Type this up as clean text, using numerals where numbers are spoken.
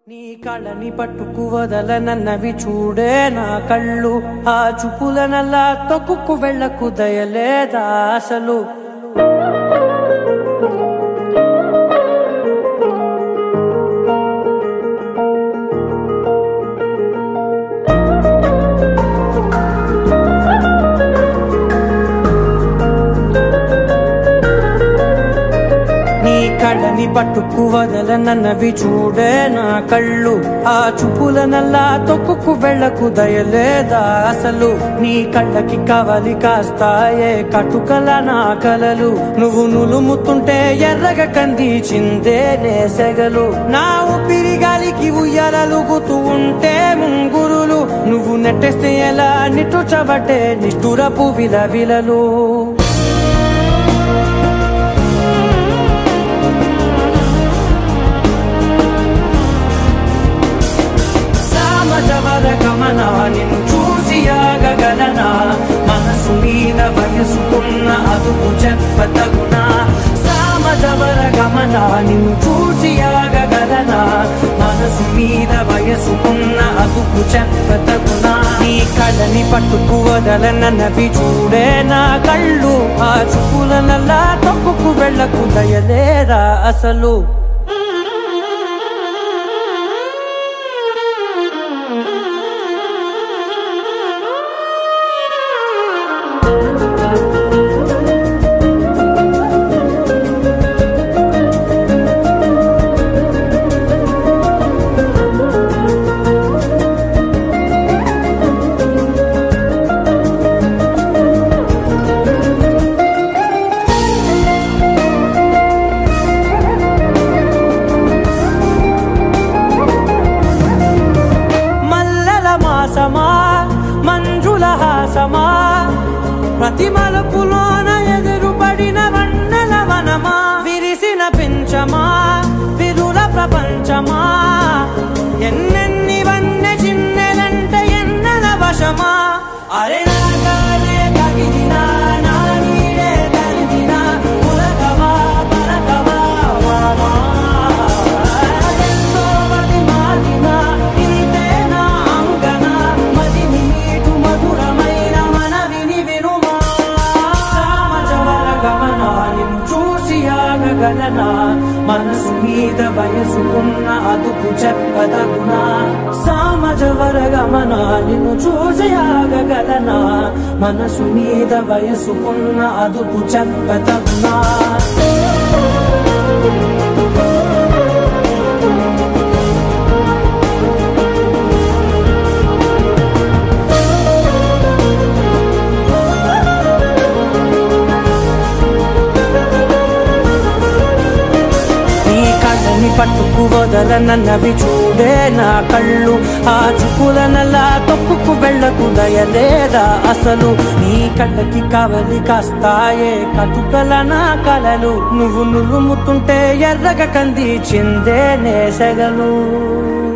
నీ కళ్ళని పట్టుకు వదలనన్నవి చూడే నా కళ్ళు ఆ చూపులనల్లా తొక్కుకు వెళ్ళకు దయలేదా అసలు కళ్ళని పట్టుకు వదలనన్నవి చూడే నా కళ్ళు ఆ చూపులనల్లా తొక్కుకు వెళ్ళకు దయలేదా అసలు నీ కళ్ళకి కవలి కాస్తాయే కటుకల నా కలలు నువ్వు నులుముతుంటే ఎర్రగ కందిచిందే నేసెగలు నా ఊపిరి గాలికి ఉయ్యాలలుగుతూ ఉంటే ముంగురులు నువ్వు నెట్టేస్తే ఎలా నిట్టుచబట్టే నిష్ఠురపు విలవిలలు గమనా నిన్ను చూసి ఆగగలనా మనసు మీద వయసుకున్న అదుపు చెప్పతగునా సామజవర గమనా నిన్ను చూసి ఆగగలనా మనసు మీద వయసుకున్న అదుపు చెప్పతగునా నీ కళ్ళని పట్టుకు వదలనన్నవి చూడే నా కళ్ళు ఆ చూపులనల్లా తొక్కుకు వెళ్ళకు దయలేదా అసలు మంజుల హాసమా ప్రతి మలుపులోన ఎదురుపడిన వన్నెల వనమా విరిసిన పించమా విరుల ప్రపంచమా ఎన్నెన్ని వన్నె చిన్నెలంటే ఎన్నెల వశమా అరే నాగానే తగిలినా నా నీడే తరిమినా ఉలకవా పలకవా వామా ఎంతో మది మాదినా ఇంతేనా అంగన మదిని నీటు మధురమైన మనవిని వినుమా సామజవర గమనా నిన్ను చూసి ఆగగలనా మనసు మీద వయసుకున్న అదుపు చెప్పదగునా సామజవర గమనా నిన్ను చూసి ఆగగలనా మనసు మీద వయసుకున్న అదుపు చెప్పదగునా పట్టుకు వదలనన్నవి చూడే నా కళ్ళు ఆ చూపులనల్లా తొక్కుకు వెళ్ళకు దయలేదా అసలు నీ కళ్ళకి కవలి కాస్తాయే కటుకల నా కలలు నువ్వు నులుముతుంటే ఎర్రగ కందిచిందే నేసెగలు